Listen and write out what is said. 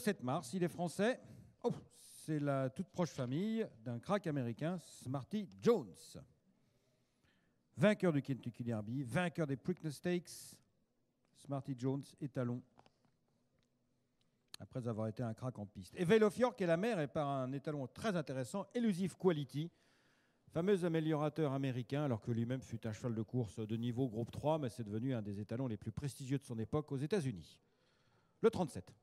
7 mars, il est français. Oh, c'est la toute proche famille d'un crack américain, Smarty Jones. Vainqueur du Kentucky Derby, vainqueur des Preakness Stakes. Smarty Jones, étalon, après avoir été un crack en piste. Et Veil of York est la mère et par un étalon très intéressant, Elusive Quality, fameux améliorateur américain, alors que lui-même fut un cheval de course de niveau groupe 3, mais c'est devenu un des étalons les plus prestigieux de son époque aux États-Unis. Le 37.